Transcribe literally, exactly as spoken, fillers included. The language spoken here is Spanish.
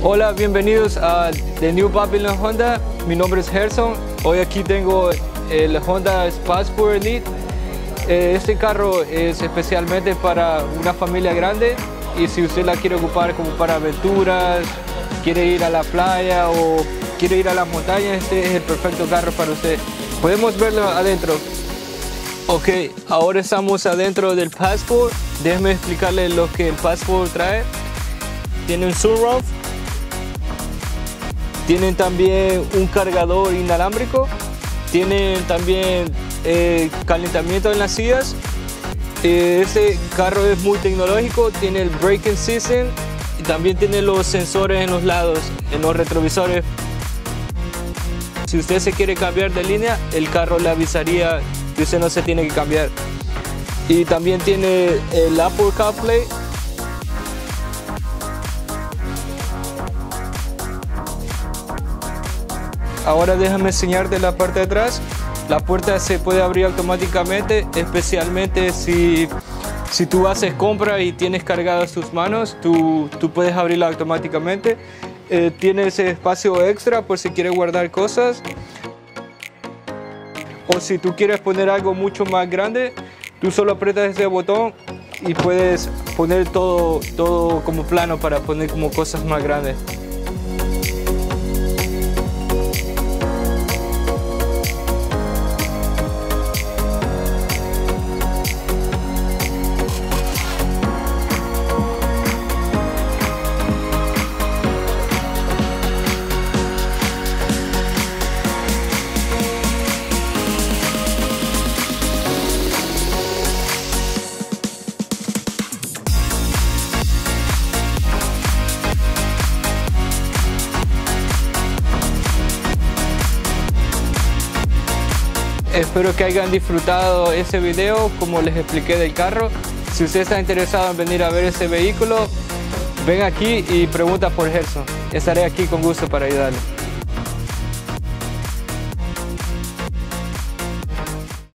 Hola, bienvenidos a The New Babylon Honda. Mi nombre es Gerson. Hoy aquí tengo el Honda Passport Elite. Este carro es especialmente para una familia grande y si usted la quiere ocupar como para aventuras, quiere ir a la playa o quiere ir a las montañas, este es el perfecto carro para usted. Podemos verlo adentro. Ok, ahora estamos adentro del Passport. Déjeme explicarle lo que el Passport trae. Tiene un sunroof. Tienen también un cargador inalámbrico. Tienen también eh, calentamiento en las sillas. Eh, este carro es muy tecnológico. Tiene el braking system y también tiene los sensores en los lados, en los retrovisores. Si usted se quiere cambiar de línea, el carro le avisaría que usted no se tiene que cambiar. Y también tiene el Apple CarPlay. Ahora déjame enseñarte la parte de atrás. La puerta se puede abrir automáticamente, especialmente si, si tú haces compra y tienes cargadas tus manos, tú, tú puedes abrirla automáticamente. Eh, tiene ese espacio extra por si quieres guardar cosas. O si tú quieres poner algo mucho más grande, tú solo aprietas ese botón y puedes poner todo, todo como plano para poner como cosas más grandes. Espero que hayan disfrutado ese video como les expliqué del carro. Si usted está interesado en venir a ver ese vehículo, ven aquí y pregunta por Gerson. Estaré aquí con gusto para ayudarle.